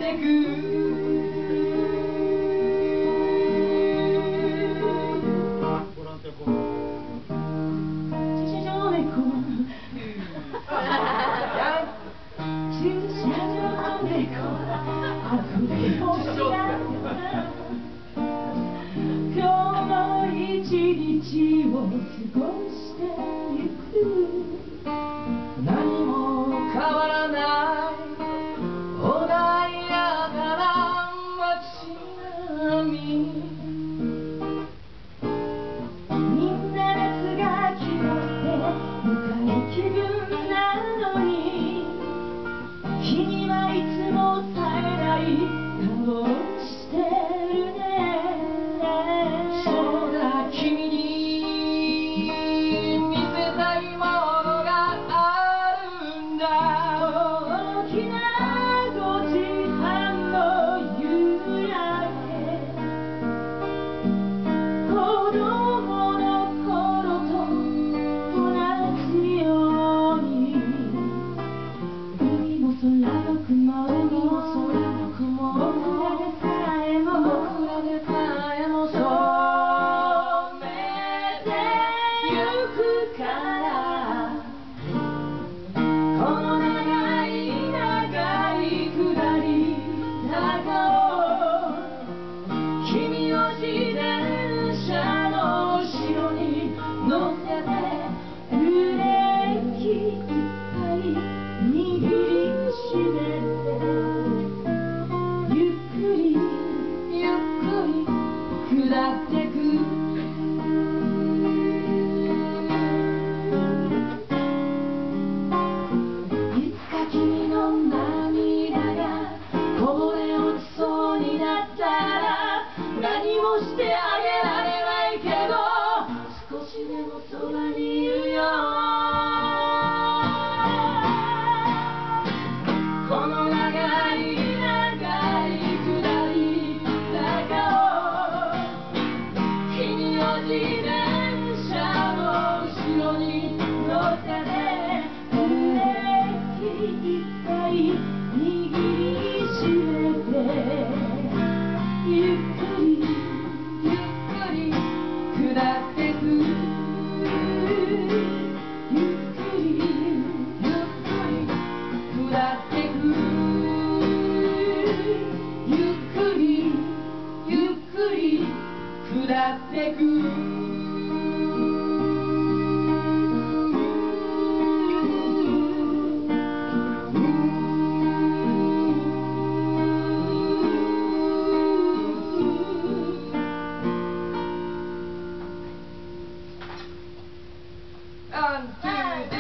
ってく過ごしてゆく何も変わらない穏やかな街並みみんな列が決まって迎え気分なのに君はいつも冴えない顔をしてるねそうだ君にしてあげられないけど少しでもそばにいるよこの長い長い下り坂を君の自転車の後ろに乗せてブレーキ一回握りしめてゆっくり下ってくゆっくりゆっくり下ってくゆっくりゆっくり下ってく1, 2, 3